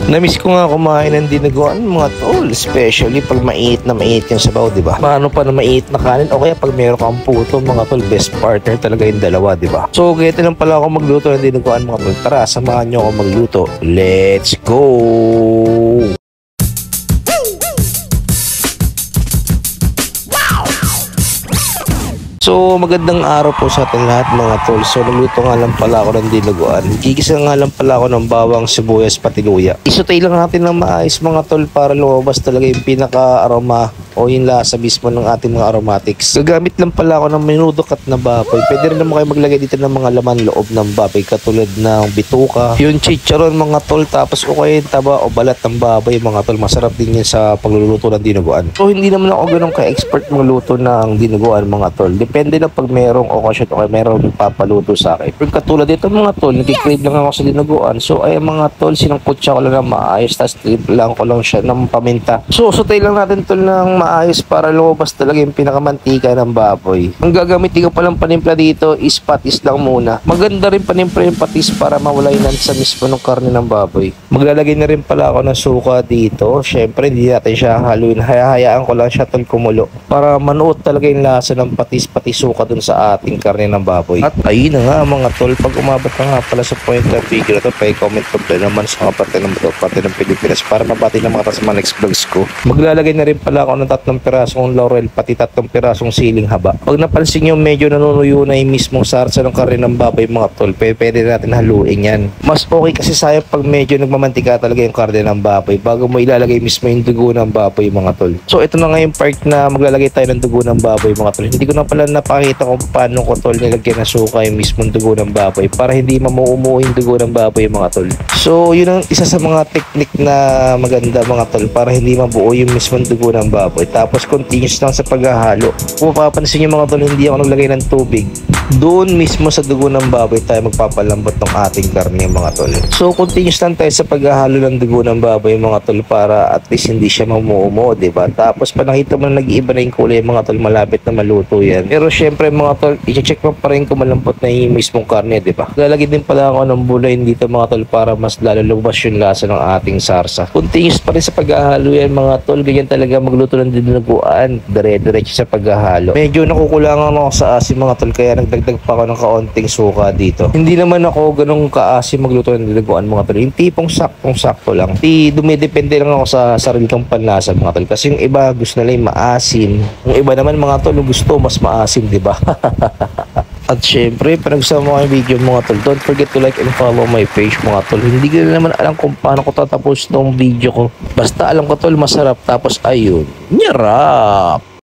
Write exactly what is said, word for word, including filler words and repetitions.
Namiss ko nga kumain ng dinuguan mga tol, especially pag mainit na mainit yung sabaw, di ba? Paano pa na mainit na kanin o kaya pag meron kang puto mga tol, best partner talaga yung dalawa, di ba? So, ganito lang pala ako magluto ng dinuguan mga tol. Tara, samahan nyo ako magluto. Let's go! So, magandang araw po sa ating lahat mga tol. So, nagluto nga lang pala ako ng dinuguan. Gigisa nga lang pala ako ng bawang, sibuyas, pati luya. Isutay lang natin ng maayos mga tol para lumabas talaga yung pinaka-aroma o yung lasa mismo ng ating mga aromatics. Gagamit lang pala ako ng menudo cut na baboy. Pwede rin naman kayo maglagay dito ng mga laman loob ng baboy katulad ng bituka, yung chicharon mga tol, tapos o kaya yung taba o balat ng baboy mga tol. Masarap din yan sa pagluluto ng dinuguan. So, hindi naman ako ganun ka-expert magluto ng dinuguan mga tol. Depende na pag merong okasyon o kaya merong papaluto sa akin. Pero katulad dito mga tol, nag-crave lang ako sa dinuguan. So ay mga tol, sinangkutsa ko lang ng maayos, tapos lang ko lang siya ng paminta. So sutay lang natin tol ng maayos para lumabas talaga yung pinakamantika ng baboy. Ang gagamitin ko palang panimpla dito is patis lang muna. Maganda rin panimpla yung patis para mawala yung sa mismo ng karne ng baboy. Maglalagay na rin pala ako ng suka dito. Syempre hindi natin siya haluin. Hayahayaan ko lang siya tol kumulo para manuot talaga yung lasa ng patis-patis suka dun sa ating karne ng baboy. At ayun na nga mga tol, pag umabot ka nga pala sa point ng video na to, pa-comment ko naman sa kapatid ng bato, pati ng Pilipinas para mabati ng mga sa mga next vlogs ko. Maglalagay na rin pala ako ng tatlong pirasong laurel, pati tatlong pirasong siling haba. Pag napansin nyo medyo nanunuyo na yung mismong sarsa ng karne ng baboy mga tol, pwede natin haluin yan. Mas okay kasi sayang pag medyo nagmamantika talaga yung karne ng baboy bago mo ilalagay mismo yung dugo ng baboy mga tol. So ito na nga yung part na maglalagay tayo ng dugo ng baboy mga tol. Hindi ko na pala napakita kung paano ko tol nilagyan ng suka yung mismong dugo ng baboy para hindi mamuumuo yung dugo ng baboy mga tol. So yun ang isa sa mga technique na maganda mga tol para hindi mabuo yung mismong dugo ng baboy. Tapos continuous lang sa paghahalo. Kung mapapansin nyo mga tol, hindi ako naglagay ng tubig. Doon mismo sa dugo ng baboy tayo magpapalambot ng ating karne mga tol. So continuous lang tayo sa paghahalo ng dugo ng baboy mga tol para at least hindi siya mamuumuo, diba? Tapos pa nakita mo na nag-iiba na yung kulay mga tol, malapit na maluto yan. Pero syempre mga tol, i-check mo pa rin kung malambot na yung mismong karne, di ba? Lalagyan din pala ako ng bulay dito mga tol para mas lalo lumabas yung lasa ng ating sarsa. Continuous pa rin sa paghahalo yan mga tol. Ganyan talaga magluto ng dinuguan. Dire-diretso sa paghahalo. Medyo nakukulangan ako sa asim mga tol kaya nagdagdag pa ako ng kaunting suka dito. Hindi naman ako ganun kaasim magluto ng dinuguan mga tol. Yung tipong saktong-sakto lang. Di dumidepende lang ako sa sarili kong panlasa mga tol. Kasi yung iba gusto nila yung maasim. Yung iba naman mga tol gusto mas maasim, di ba? At syempre, pag nagsama ko yung video mga tol, don't forget to like and follow my page mga tol. Hindi ko naman alam kung paano ko tatapos tong video ko. Basta alam ko tol, masarap. Tapos ayun, nyarap!